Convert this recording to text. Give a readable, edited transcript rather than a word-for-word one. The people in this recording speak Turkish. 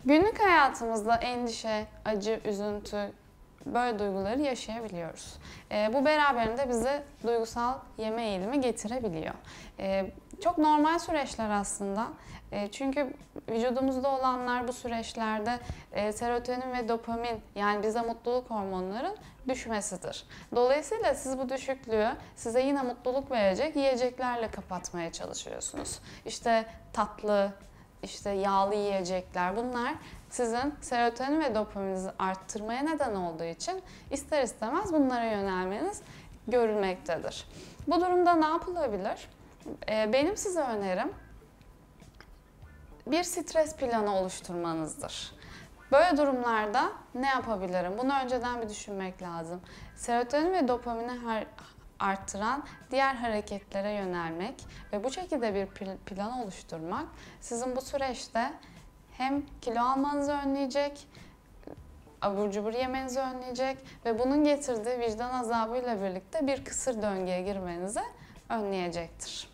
Günlük hayatımızda endişe, acı, üzüntü, böyle duyguları yaşayabiliyoruz. Bu beraberinde bize duygusal yeme eğilimi getirebiliyor. Çok normal süreçler aslında. Çünkü vücudumuzda olanlar bu süreçlerde serotonin ve dopamin, yani bize mutluluk hormonların düşmesidir. Dolayısıyla siz bu düşüklüğü size yine mutluluk verecek yiyeceklerle kapatmaya çalışıyorsunuz. İşte tatlı, işte yağlı yiyecekler, bunlar sizin serotonin ve dopamininizi arttırmaya neden olduğu için ister istemez bunlara yönelmeniz görülmektedir. Bu durumda ne yapılabilir? Benim size önerim bir stres planı oluşturmanızdır. Böyle durumlarda ne yapabilirim? Bunu önceden bir düşünmek lazım. Serotonin ve dopamini arttıran diğer hareketlere yönelmek ve bu şekilde bir plan oluşturmak sizin bu süreçte hem kilo almanızı önleyecek, abur cubur yemenizi önleyecek ve bunun getirdiği vicdan azabıyla birlikte bir kısır döngüye girmenizi önleyecektir.